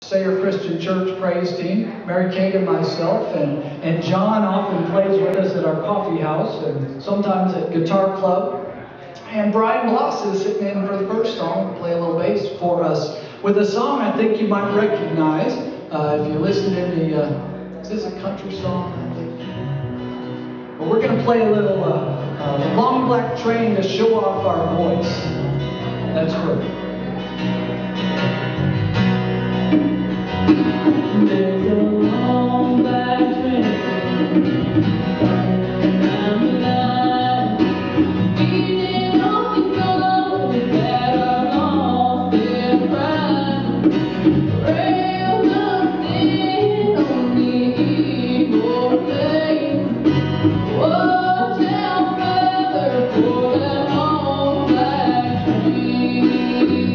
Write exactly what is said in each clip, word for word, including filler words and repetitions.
Sayre Christian Church praise team, Mary Kate and myself, and, and John often plays with us at our coffee house and sometimes at Guitar Club. And Brian Bloss is sitting in for the first song to play a little bass for us with a song I think you might recognize uh, if you listen to the, uh, is this a country song? I think. But we're going to play a little uh, uh, Long Black Train to show off our voice. That's perfect. There's a long black train running down the line, beating on the souls that are lost in crime. Rails of sin on the evil place. Watch out, brother, for that long black train.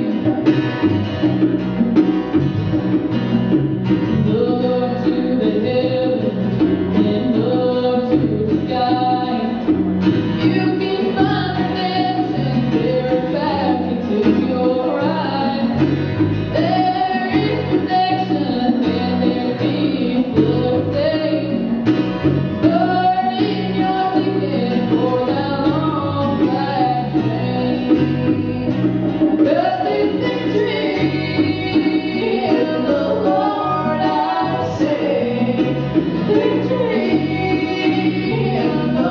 Look to the heavens and look to the sky. You can find redemption there back into your eyes. There is protection and there's peace of faith. Burning your ticket for that long black train. 'Cause there's victory in the Lord, I say. Victory in the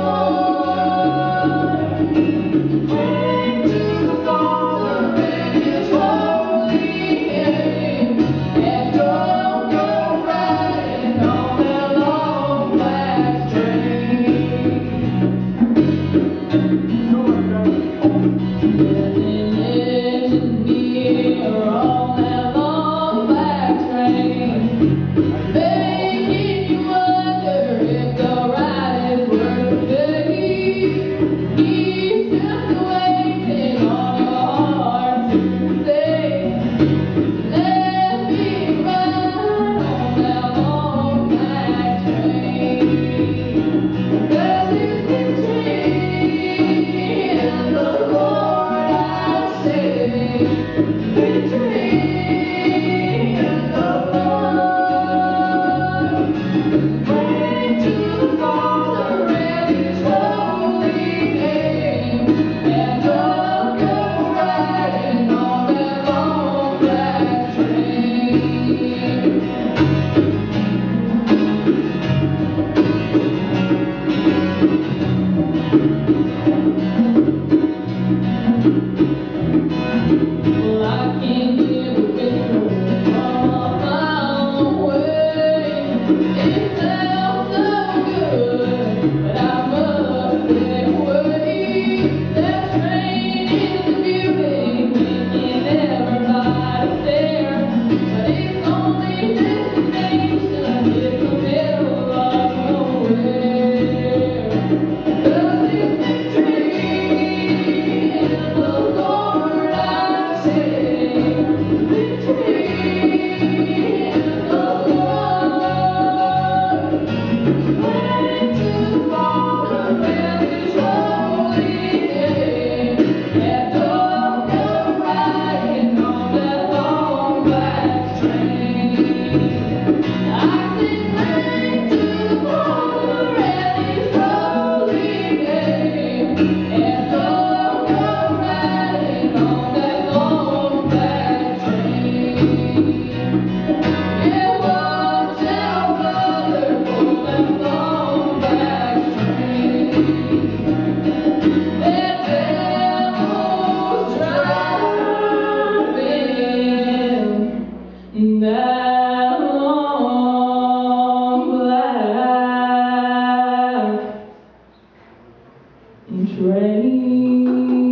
Lord. Pray to the Father in His holy name, and don't go riding on that long black train. There's an engineer on that long black train, making you wonder if the ride is worth the pay. He's just waiting on your heart to say, let me ride on that long black train. 'Cause there's victory in the Lord, I say. Victory in the Lord. Pray to the Father in His holy name, and don't go riding on that long black train. Well, I can hear the whistle from a mile away. It sounds so good, but I must stay away. That train is a beauty, making everybody stare. But its only destination is the middle of nowhere. 'Cause there's victory in the Lord, I say. Victory in the Lord. Pray to the Father in His holy name, and don't go riding on that long black train. I say, pray to the Father in His holy name, and don't go riding on that long black train. Yeah, watch out, brother, for that long black train. That devil's driving that long black train.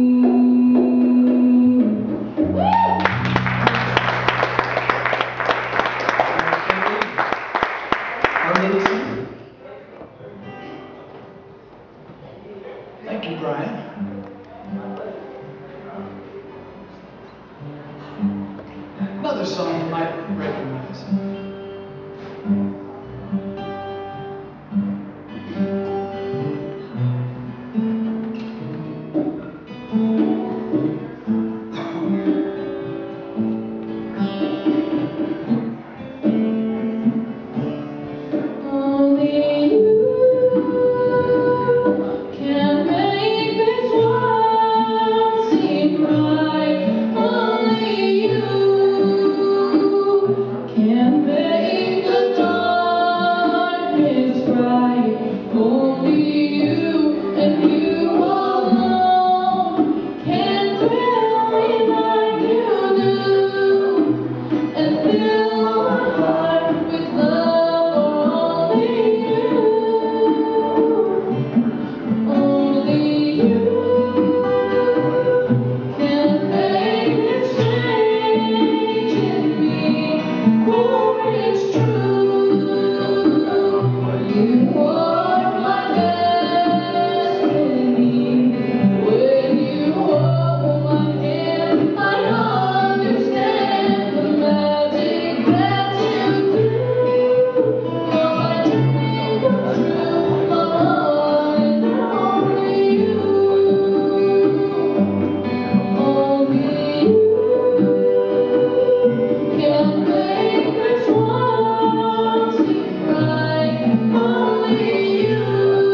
Our lead singer. Thank you, Brian. Another song you might recognize. for it's true. You are my destiny. When you hold my hand, I understand the magic that you do. You're my dream come true, my one and only you. Only you can make this world seem right. Only you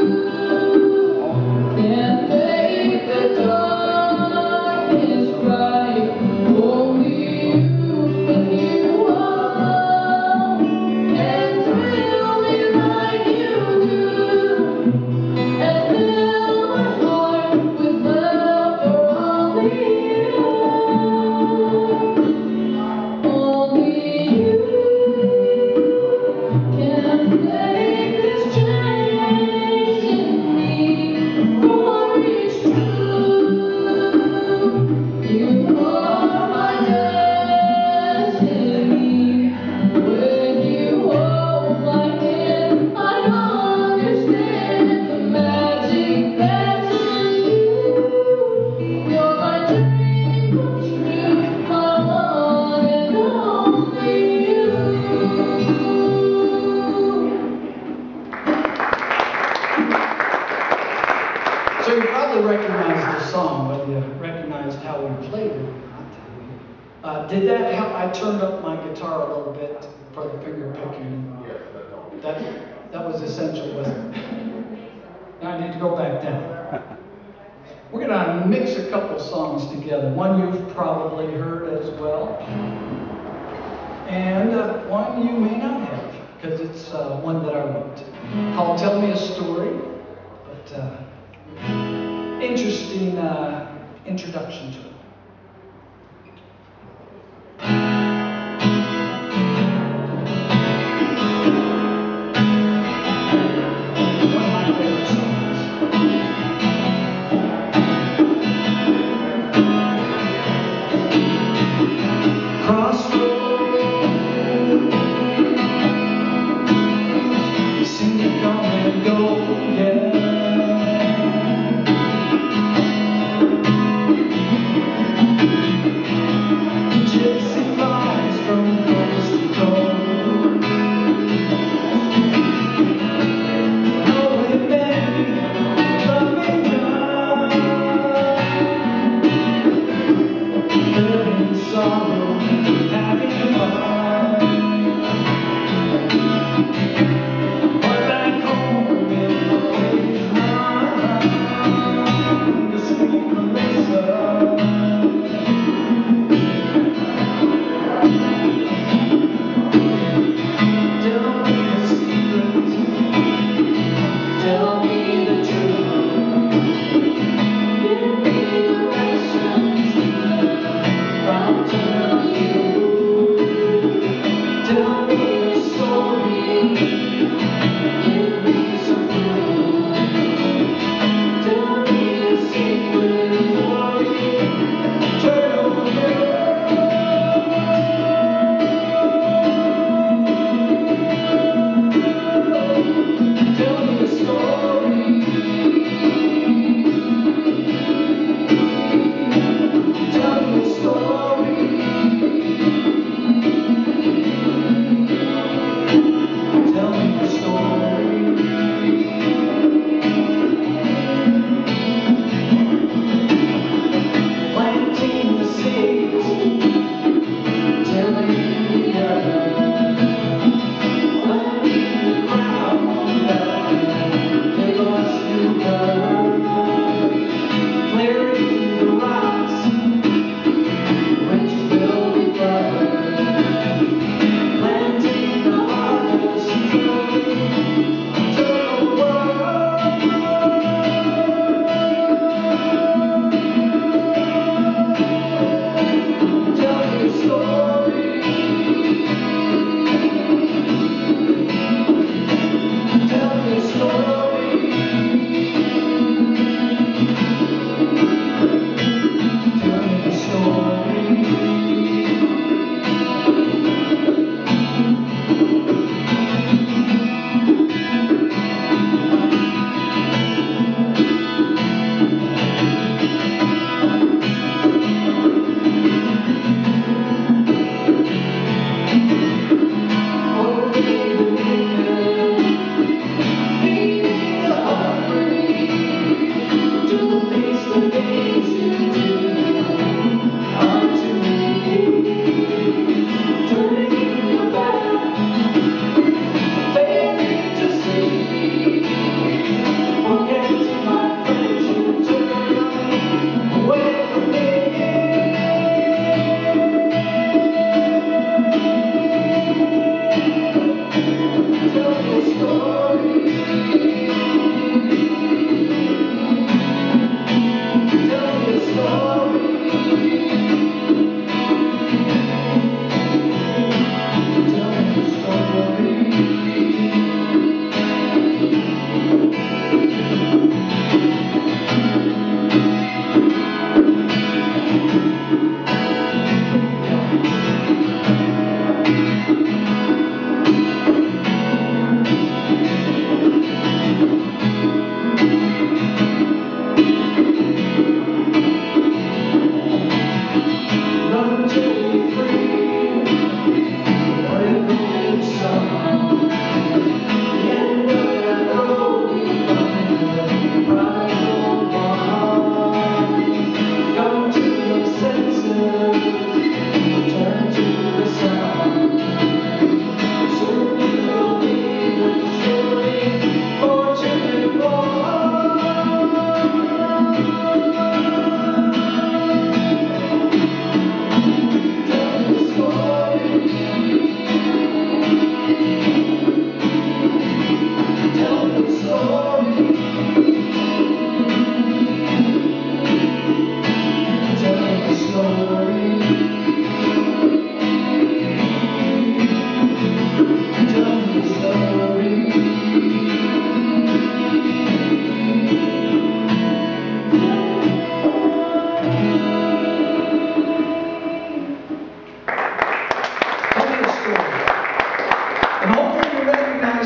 can make the darkness bright. Only you and you alone can thrill me like you do, and fill my heart with love for only you. Only you can make this change in me, for it's true. You are my destiny. When you hold my hand, I understand the magic that's in you. You're my dream come true, my one and only you. So you probably recognize this song, whether you recognized how we played it or not. Uh, did that help? I turned up my guitar a little bit for the finger picking. That, that was essential, wasn't it? Now I need to go back down. We're going to mix a couple songs together. One you've probably heard as well, and uh, one you may not have, because it's uh, one that I wrote, called Tell Me a Story. But uh, interesting uh, introduction to it. One of my favorite songs. Crossroads, seem to come and go, yeah.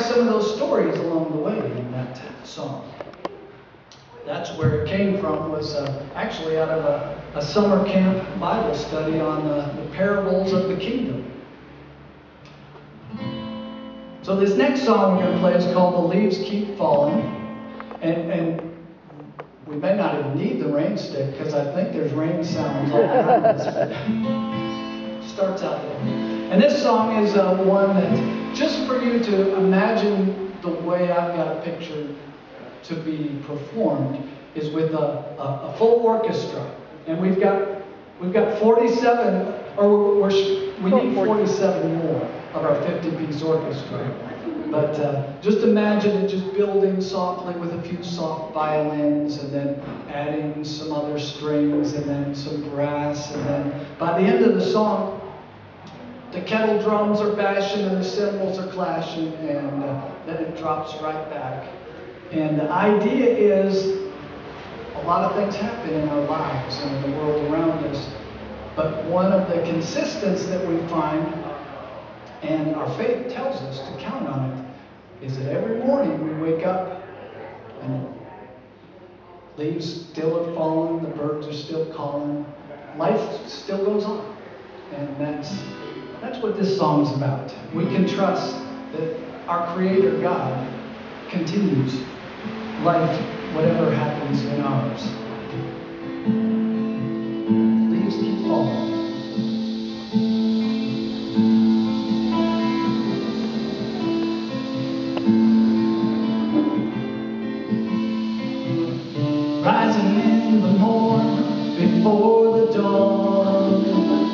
recognize some of those stories along the way in that song. That's where it came from, was uh, actually out of a, a summer camp Bible study on uh, the parables of the kingdom. So this next song we're going to play is called The Leaves Keep Falling. And, and we may not even need the rain stick, because I think there's rain sounds all around us. But starts out there. And this song is uh, one that, just for you to imagine the way I've got it pictured to be performed, is with a, a, a full orchestra. And we've got we've got forty-seven, or we're, we need forty-seven more of our fifty-piece orchestra. But uh, just imagine it just building softly with a few soft violins, and then adding some other strings, and then some brass, and then by the end of the song, the kettle drums are bashing and the cymbals are clashing, and uh, then it drops right back. And the idea is, a lot of things happen in our lives and in the world around us, but one of the consistents that we find, and our faith tells us to count on it, is that every morning we wake up and leaves still are falling, the birds are still calling, life still goes on. And that's, that's what this song's about. We can trust that our Creator God continues life, whatever happens in ours. Leaves keep falling. Rising in the morn before the dawn.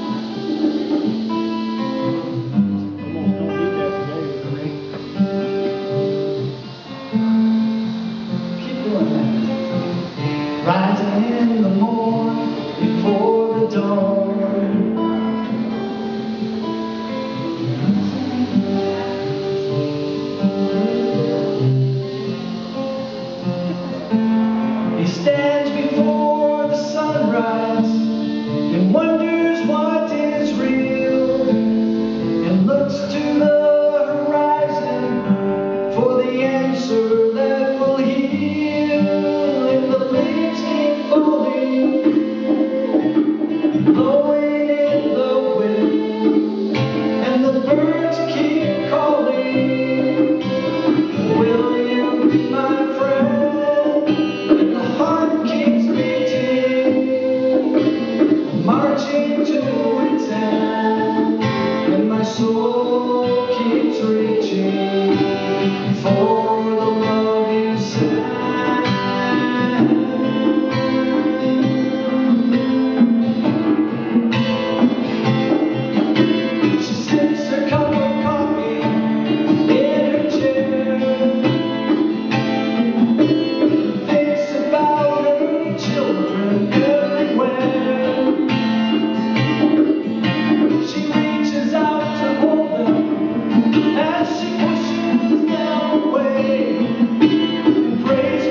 Come on, don't need that today. Keep doing that. Rising in the morn before the dawn. He stands before the sunrise and wonders what is real, and looks to the horizon for the answer that will heal. And the leaves keep falling, blowing in the wind, and the birds keep calling, will you be my friend? And the heart keeps beating, marching to its end, and my soul keeps reaching for the love you send. She sips her cup of coffee in her chair, thinks about her children everywhere. She reaches out to hold them as she pushes them away, and prays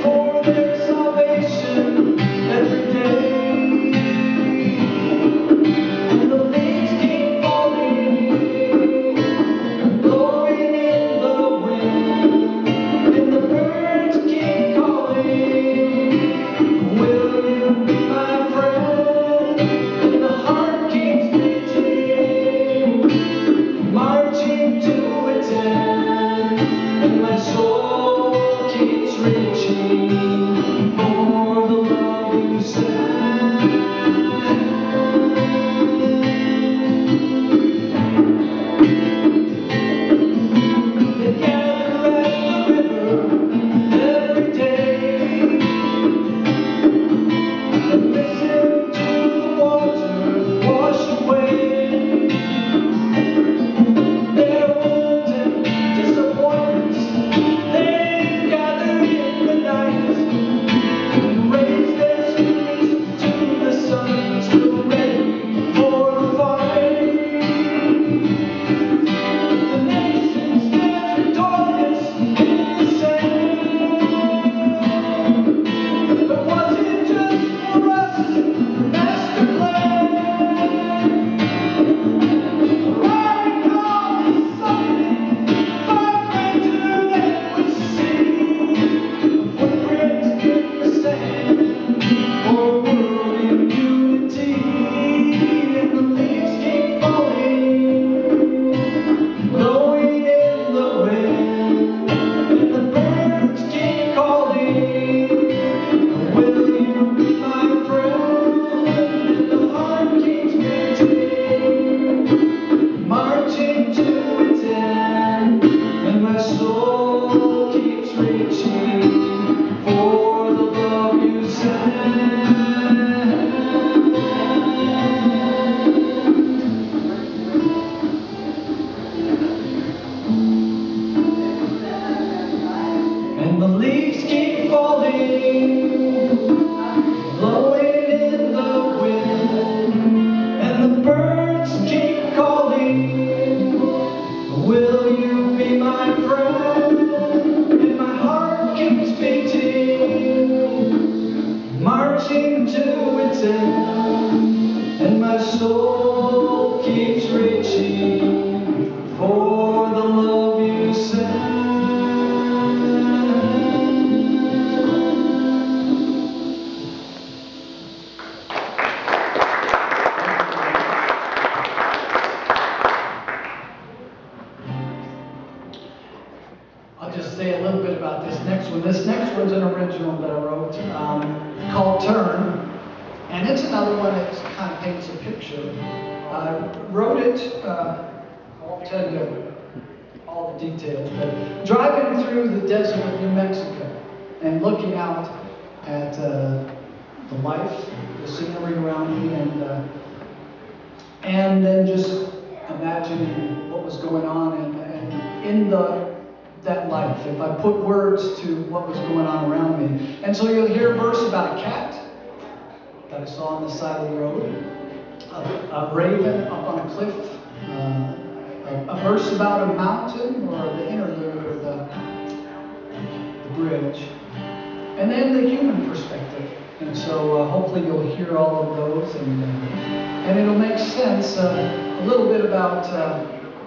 just say a little bit about this next one. This next one's an original that I wrote um, called Turn. And it's another one that kind of paints a picture. I wrote it, uh, I'll tell you all the details, but driving through the desert of New Mexico and looking out at uh, the life, the scenery around me, and uh, and then just imagining what was going on and, and in the that life. If I put words to what was going on around me, and so you'll hear a verse about a cat that I saw on the side of the road, a, a raven up on a cliff, uh, a, a verse about a mountain or the interlude or the, the bridge, and then the human perspective. And so uh, hopefully you'll hear all of those, and, uh, and it'll make sense uh, a little bit about uh,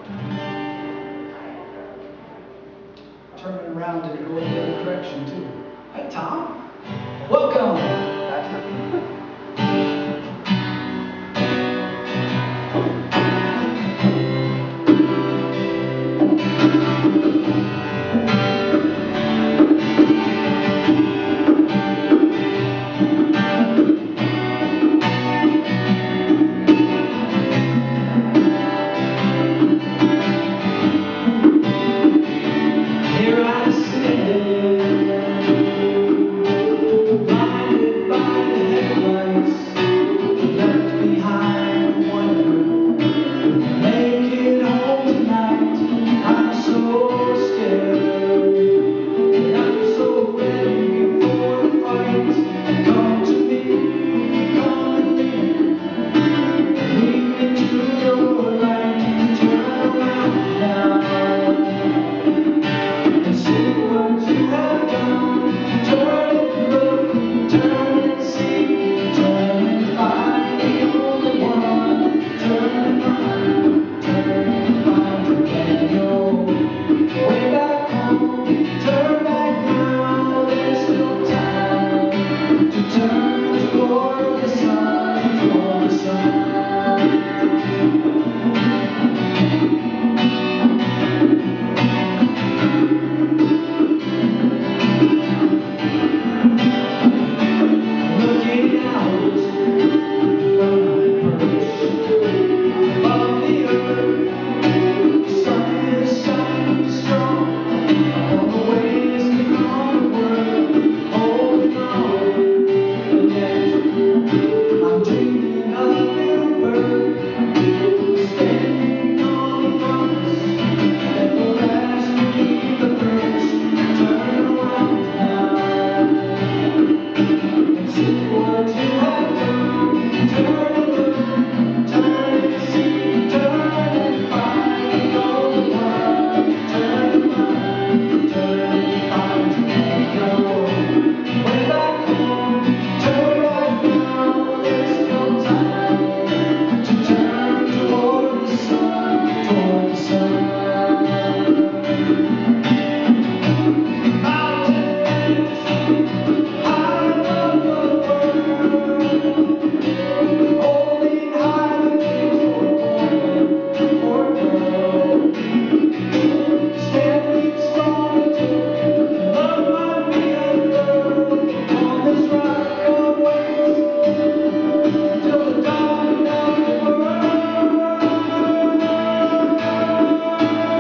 turning around and going the other direction too. Hi, Tom. Welcome. Here I stand, blinded by the headlights, left behind wondering if I make it home tonight. I'm so scared, and I'm so ready for the fight. Come to me, come and lead, lead me to your light. Turn around now. See what you have done. Turn and look, turn and see, turn and find the only one. Turn and run, turn and find Daniel. Way back home, turn back now. There's still time to turn toward the sun, toward the sun. Looking out from my perch above the earth, the sun is shining strong on the ways to onward, holding on, and yet I'm dreaming of a new birth, standing on the promise that will last me the first. Turn around now. See what you have done. Turn and look, turn and see, turn and find the golden one. Turn and run, turn and find Daniel. Way back home, turn right now. There's no time to turn toward the sun, toward the sun. Mountains high above the world, holding high the dreams for a boy, for a girl. Standing strong until love might be unfurled on this rock of waves till the dawn of the world.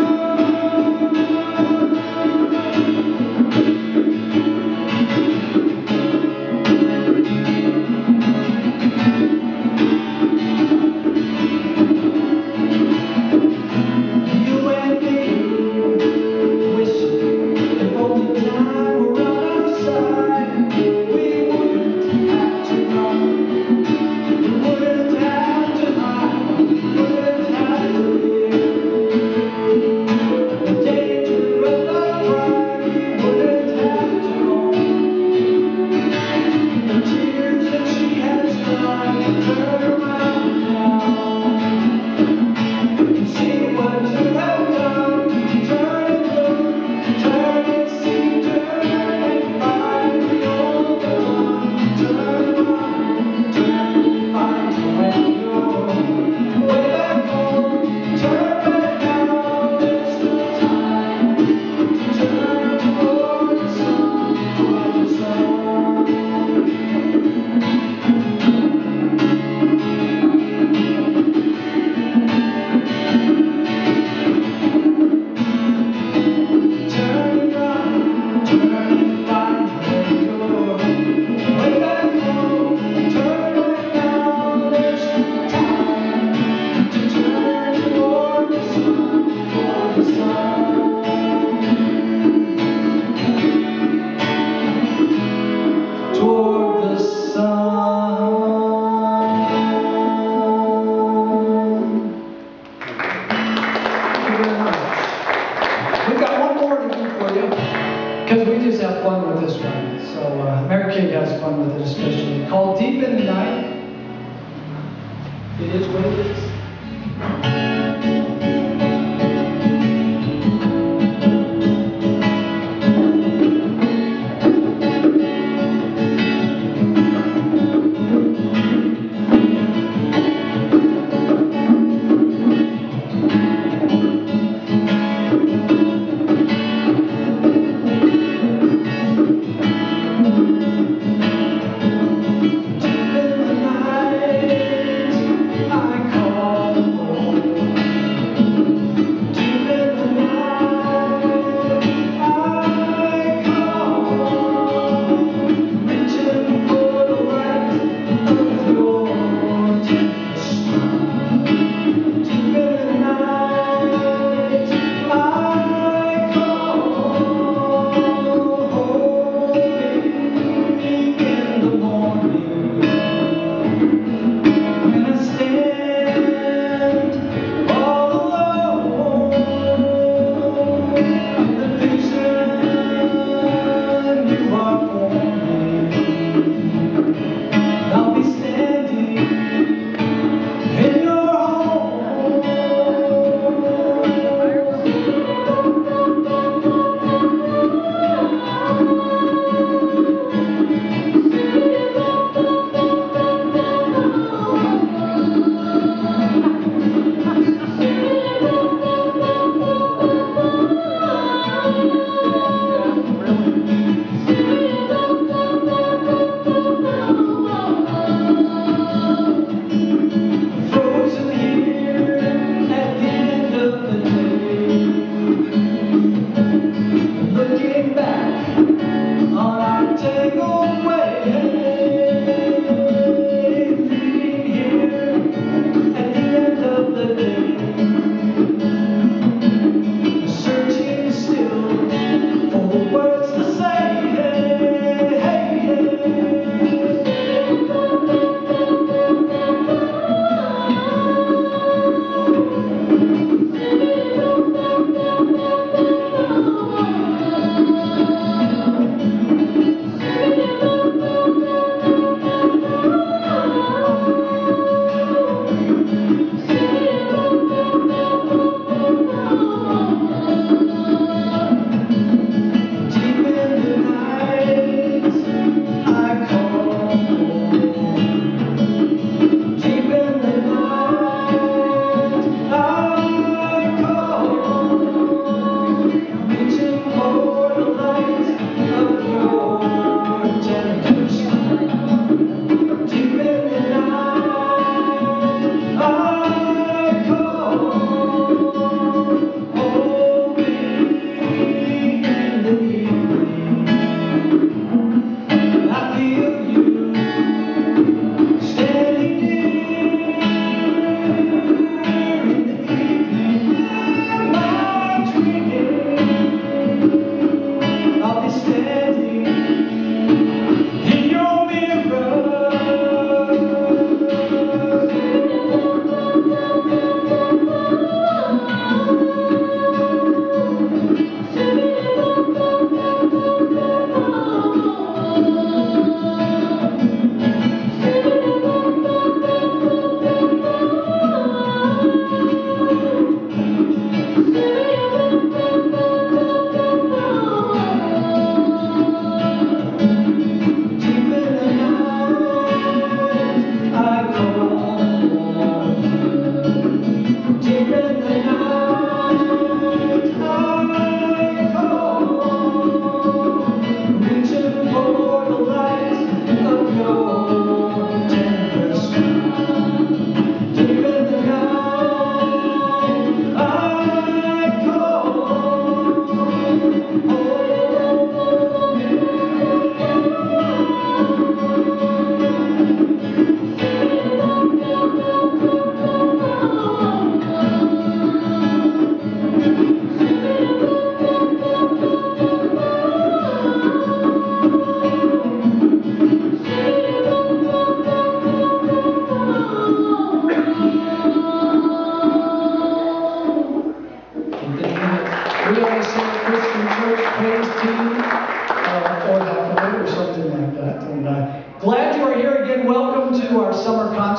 the sun. Toward the sun. Thank you very much. We've got one more to do for you, because we just have fun with this one. So uh, Mary Kate has fun with it especially. Called Deep in the Night. It is what it is. Deep in the night, I call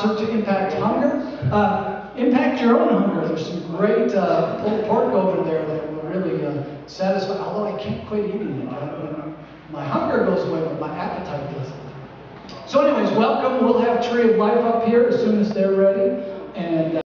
concert to impact hunger. Uh, impact your own hunger. There's some great uh, pulled pork over there that will really uh, satisfy, although I can't quit eating it. I mean, my hunger goes away, but my appetite doesn't. So anyways, welcome. We'll have Tree of Life up here as soon as they're ready. And uh,